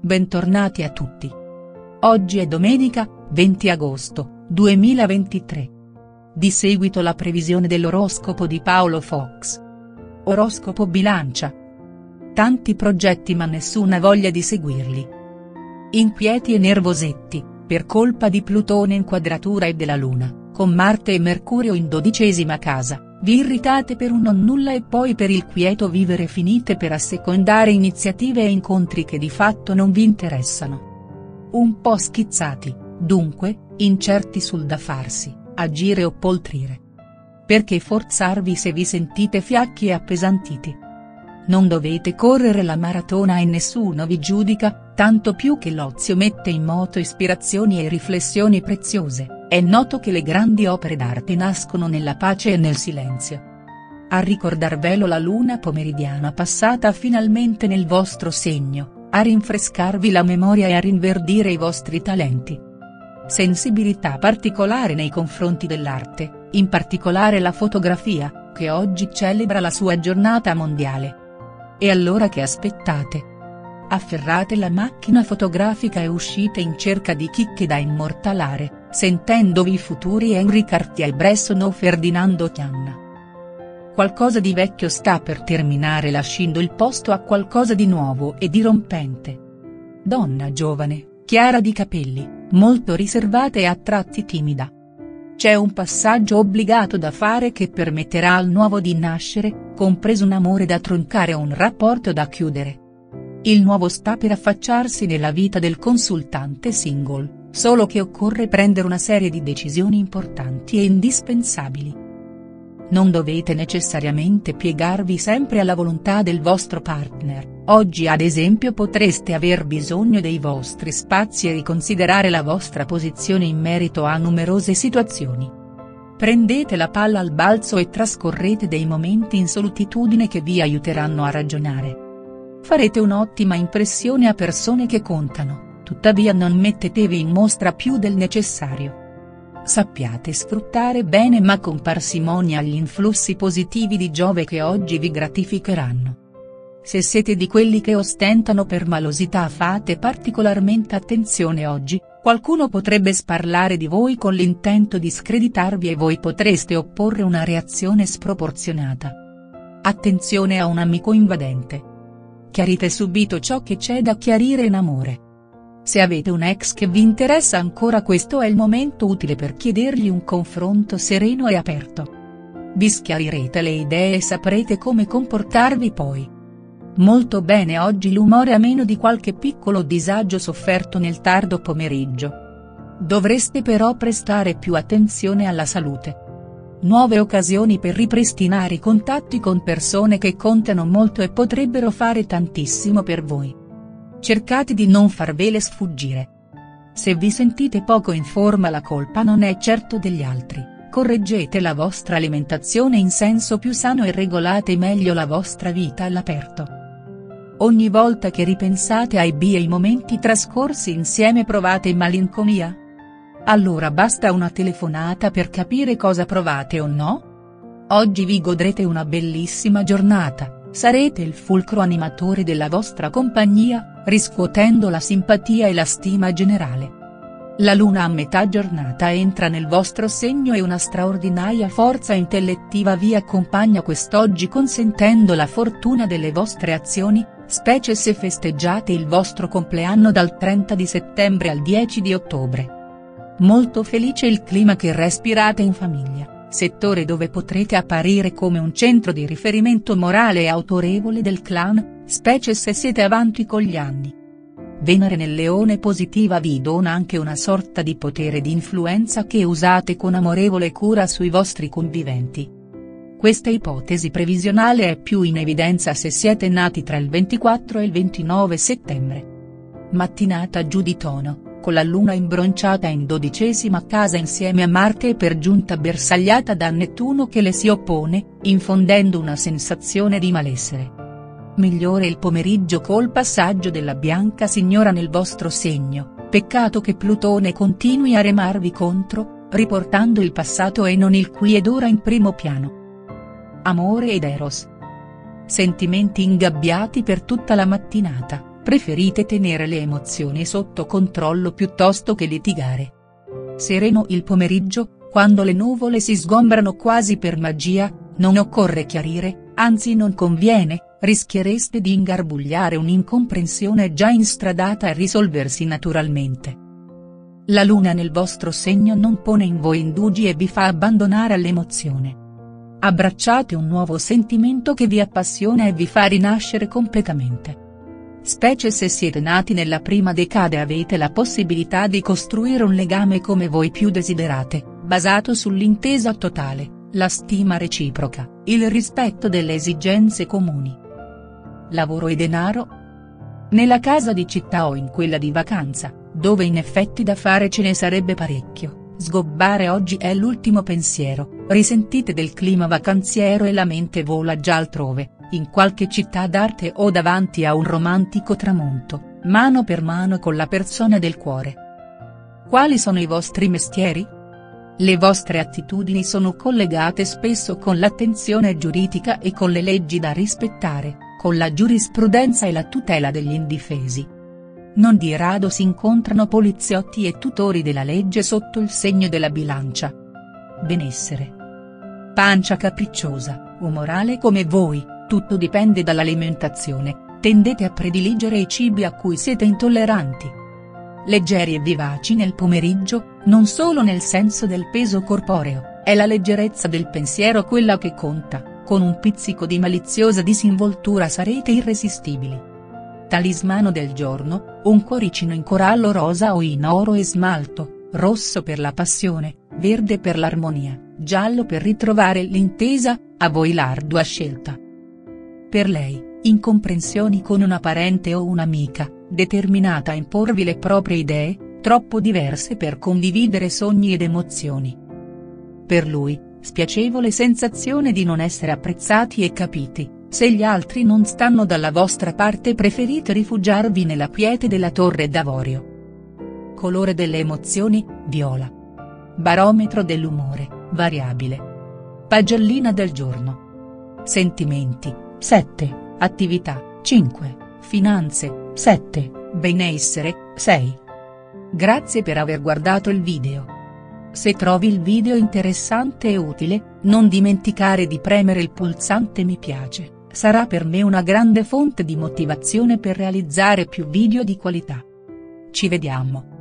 Bentornati a tutti. Oggi è domenica, 20 agosto, 2023. Di seguito la previsione dell'oroscopo di Paolo Fox. Oroscopo Bilancia. Tanti progetti ma nessuna voglia di seguirli. Inquieti e nervosetti, per colpa di Plutone in quadratura e della Luna, con Marte e Mercurio in 12ª casa. Vi irritate per un non nulla e poi per il quieto vivere finite per assecondare iniziative e incontri che di fatto non vi interessano. Un po' schizzati, dunque, incerti sul da farsi, agire o poltrire. Perché forzarvi se vi sentite fiacchi e appesantiti? Non dovete correre la maratona e nessuno vi giudica, tanto più che l'ozio mette in moto ispirazioni e riflessioni preziose. È noto che le grandi opere d'arte nascono nella pace e nel silenzio. A ricordarvelo la luna pomeridiana passata finalmente nel vostro segno, a rinfrescarvi la memoria e a rinverdire i vostri talenti. Sensibilità particolare nei confronti dell'arte, in particolare la fotografia, che oggi celebra la sua giornata mondiale. E allora che aspettate? Afferrate la macchina fotografica e uscite in cerca di chicche da immortalare, sentendovi futuri Henri Cartier-Bresson o Ferdinando Chianna. Qualcosa di vecchio sta per terminare lasciando il posto a qualcosa di nuovo e dirompente. Donna giovane, chiara di capelli, molto riservata e a tratti timida. C'è un passaggio obbligato da fare che permetterà al nuovo di nascere, compreso un amore da troncare o un rapporto da chiudere. Il nuovo sta per affacciarsi nella vita del consultante single, solo che occorre prendere una serie di decisioni importanti e indispensabili. Non dovete necessariamente piegarvi sempre alla volontà del vostro partner, oggi ad esempio potreste aver bisogno dei vostri spazi e riconsiderare la vostra posizione in merito a numerose situazioni. Prendete la palla al balzo e trascorrete dei momenti in solitudine che vi aiuteranno a ragionare. Farete un'ottima impressione a persone che contano, tuttavia non mettetevi in mostra più del necessario. Sappiate sfruttare bene ma con parsimonia gli influssi positivi di Giove che oggi vi gratificheranno. Se siete di quelli che ostentano permalosità fate particolarmente attenzione oggi, qualcuno potrebbe sparlare di voi con l'intento di screditarvi e voi potreste opporre una reazione sproporzionata. Attenzione a un amico invadente. Chiarite subito ciò che c'è da chiarire in amore. Se avete un ex che vi interessa ancora, questo è il momento utile per chiedergli un confronto sereno e aperto. Vi schiarirete le idee e saprete come comportarvi poi. Molto bene oggi l'umore a meno di qualche piccolo disagio sofferto nel tardo pomeriggio. Dovreste però prestare più attenzione alla salute. Nuove occasioni per ripristinare i contatti con persone che contano molto e potrebbero fare tantissimo per voi. Cercate di non farvele sfuggire. Se vi sentite poco in forma la colpa non è certo degli altri, correggete la vostra alimentazione in senso più sano e regolate meglio la vostra vita all'aperto. Ogni volta che ripensate ai bei momenti trascorsi insieme provate malinconia? Allora basta una telefonata per capire cosa provate o no? Oggi vi godrete una bellissima giornata, sarete il fulcro animatore della vostra compagnia, riscuotendo la simpatia e la stima generale. La luna a metà giornata entra nel vostro segno e una straordinaria forza intellettiva vi accompagna quest'oggi consentendo la fortuna delle vostre azioni, specie se festeggiate il vostro compleanno dal 30 di settembre al 10 di ottobre. Molto felice il clima che respirate in famiglia, settore dove potrete apparire come un centro di riferimento morale e autorevole del clan, specie se siete avanti con gli anni. Venere nel Leone positiva vi dona anche una sorta di potere di influenza che usate con amorevole cura sui vostri conviventi. Questa ipotesi previsionale è più in evidenza se siete nati tra il 24 e il 29 settembre. Mattinata giù di tono, con la luna imbronciata in 12ª casa insieme a Marte e per giunta bersagliata da Nettuno che le si oppone, infondendo una sensazione di malessere. Migliore il pomeriggio col passaggio della Bianca Signora nel vostro segno, peccato che Plutone continui a remarvi contro, riportando il passato e non il qui ed ora in primo piano. Amore ed Eros. Sentimenti ingabbiati per tutta la mattinata, Preferite tenere le emozioni sotto controllo piuttosto che litigare. Sereno il pomeriggio, quando le nuvole si sgombrano quasi per magia, non occorre chiarire, anzi non conviene, rischiereste di ingarbugliare un'incomprensione già instradata a risolversi naturalmente. La luna nel vostro segno non pone in voi indugi e vi fa abbandonare all'emozione. Abbracciate un nuovo sentimento che vi appassiona e vi fa rinascere completamente. Specie se siete nati nella prima decade avete la possibilità di costruire un legame come voi più desiderate, basato sull'intesa totale, la stima reciproca, il rispetto delle esigenze comuni. Lavoro e denaro? Nella casa di città o in quella di vacanza, dove in effetti da fare ce ne sarebbe parecchio, sgobbare oggi è l'ultimo pensiero, risentite del clima vacanziero e la mente vola già altrove, in qualche città d'arte o davanti a un romantico tramonto, mano per mano con la persona del cuore. Quali sono i vostri mestieri? Le vostre attitudini sono collegate spesso con l'attenzione giuridica e con le leggi da rispettare, con la giurisprudenza e la tutela degli indifesi. Non di rado si incontrano poliziotti e tutori della legge sotto il segno della bilancia. Benessere. Pancia capricciosa, umorale come voi, tutto dipende dall'alimentazione, tendete a prediligere i cibi a cui siete intolleranti. Leggeri e vivaci nel pomeriggio, non solo nel senso del peso corporeo, è la leggerezza del pensiero quella che conta, con un pizzico di maliziosa disinvoltura sarete irresistibili. Talismano del giorno, un cuoricino in corallo rosa o in oro e smalto, rosso per la passione, verde per l'armonia, giallo per ritrovare l'intesa, a voi l'ardua scelta. Per lei, incomprensioni con una parente o un'amica, determinata a imporvi le proprie idee, troppo diverse per condividere sogni ed emozioni. Per lui, spiacevole sensazione di non essere apprezzati e capiti, se gli altri non stanno dalla vostra parte preferite rifugiarvi nella quiete della torre d'avorio. Colore delle emozioni, viola. Barometro dell'umore, variabile. Pagellina del giorno. Sentimenti, 7, attività, 5, finanze, 7, benessere, 6. Grazie per aver guardato il video. Se trovi il video interessante e utile, non dimenticare di premere il pulsante mi piace, sarà per me una grande fonte di motivazione per realizzare più video di qualità. Ci vediamo.